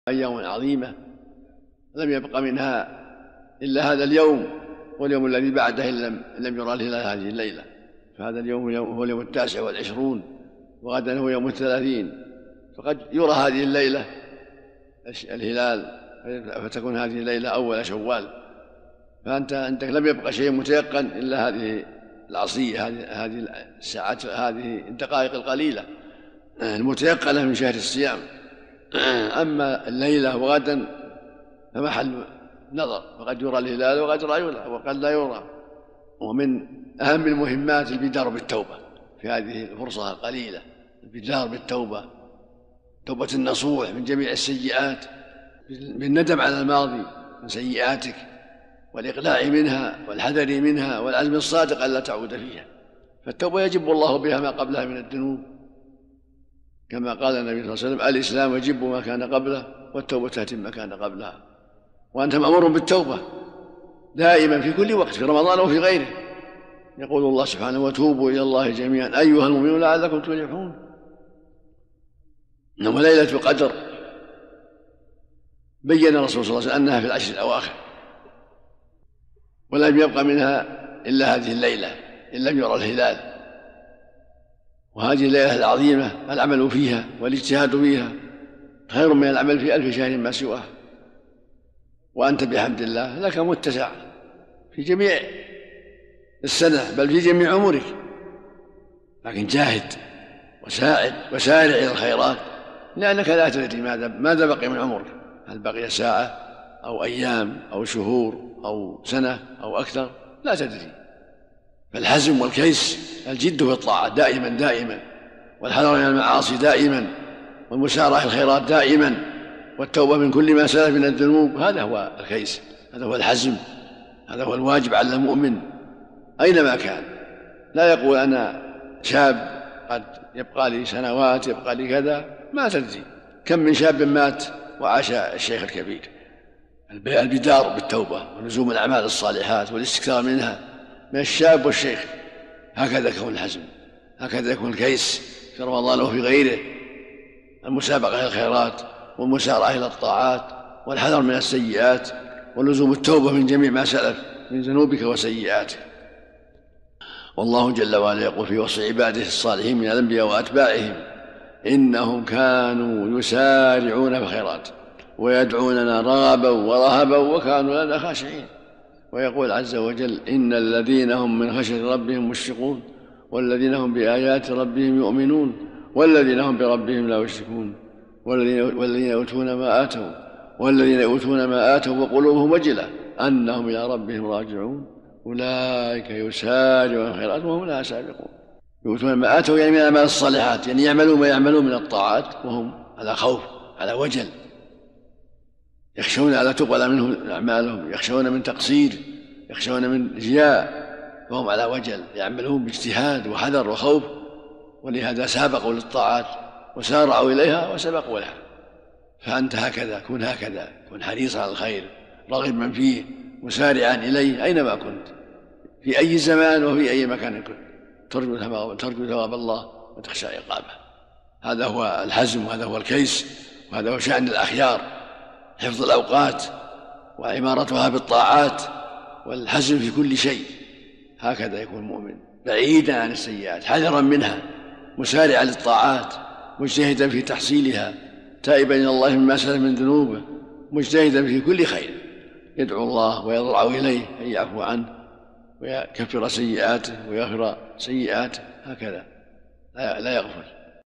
أيام عظيمة لم يبق منها إلا هذا اليوم واليوم الذي بعده إن لم يرى الهلال هذه الليلة، فهذا اليوم هو اليوم 29 وغدا هو يوم 30، فقد يرى هذه الليلة الهلال فتكون هذه الليلة أول شوال، فأنت عندك لم يبق شيء متيقن إلا هذه العصية، هذه الساعات، هذه الدقائق القليلة المتيقنة من شهر الصيام. أما الليلة وغدا فمحل نظر، فقد يرى الهلال وقد لا يرى. ومن أهم المهمات البدار بالتوبة في هذه الفرصة القليلة، البدار بالتوبة، توبة النصوح من جميع السيئات، بالندم على الماضي من سيئاتك والإقلاع منها والحذر منها والعزم الصادق ألا تعود فيها. فالتوبة يجب الله بها ما قبلها من الذنوب، كما قال النبي صلى الله عليه وسلم: الإسلام يجب ما كان قبله والتوبة تتم ما كان قبلها. وأنت مأمور بالتوبة دائما في كل وقت، في رمضان وفي غيره. يقول الله سبحانه: وتوبوا إلى الله جميعا أيها المؤمنون لعلكم تفلحون. إنما ليلة القدر بين الرسول صلى الله عليه وسلم أنها في العشر الأواخر، ولم يبق منها إلا هذه الليلة إن لم يرى الهلال. وهذه الليلة العظيمة العمل فيها والاجتهاد فيها خير من العمل في 1000 شهر ما سواه. وأنت بحمد الله لك متسع في جميع السنة بل في جميع عمرك، لكن جاهد وساعد وسارع إلى الخيرات، لأنك لا تدري ماذا بقي من عمرك، هل بقي ساعة أو أيام أو شهور أو سنة أو أكثر، لا تدري. فالحزم والكيس، الجد في الطاعة دائما، والحذر من المعاصي دائما، والمسارعة في الخيرات دائما، والتوبة من كل ما سلف من الذنوب، هذا هو الكيس، هذا هو الحزم، هذا هو الواجب على المؤمن أينما كان. لا يقول أنا شاب قد يبقى لي سنوات، يبقى لي كذا، ما تدري كم من شاب مات وعاش الشيخ الكبير. البدار بالتوبة ولزوم الأعمال الصالحات والاستكثار منها من الشاب والشيخ، هكذا يكون الحزم، هكذا يكون الكيس في رمضان وفي غيره. المسابقة إلى الخيرات والمسارعة إلى الطاعات والحذر من السيئات ولزوم التوبة من جميع ما سلف من ذنوبك وسيئاتك. والله جل وعلا يقول في وصف عباده الصالحين من الأنبياء وأتباعهم: إنهم كانوا يسارعون في الخيرات ويدعوننا رغبا ورهبا وكانوا لنا خاشعين. ويقول عز وجل: إن الذين هم من خشية ربهم مشفقون والذين هم بآيات ربهم يؤمنون والذين هم بربهم لا يشركون والذين يؤتون ما آتوا وقلوبهم وجلة أنهم إلى ربهم راجعون أولئك يسارعون الخيرات وهم لها سابقون. يؤتون ما آتوا يعني من الأعمال الصالحات، يعني يعملون ما يعملون من الطاعات وهم على خوف على وجل، يخشون ألا تقبل منهم أعمالهم، يخشون من تقصير، يخشون من رياء، وهم على وجل يعملون باجتهاد وحذر وخوف، ولهذا سابقوا للطاعات وسارعوا إليها وسبقوا لها. فأنت هكذا، كن هكذا، كن حريصا على الخير راغبا فيه مسارعا إليه أينما كنت، في أي زمان وفي أي مكان كنت، ترجو ثواب الله وتخشى عقابه. هذا هو الحزم وهذا هو الكيس وهذا هو شأن الأخيار، حفظ الأوقات وعمارتها بالطاعات والحزم في كل شيء. هكذا يكون المؤمن بعيدا عن السيئات حذرا منها، مسارعا للطاعات، مجتهدا في تحصيلها، تائبا إلى الله مما سلف من ذنوبه، مجتهدا في كل خير، يدعو الله ويضرع إليه أن يعفو عنه ويكفر سيئاته ويغفر سيئاته، هكذا لا يغفل.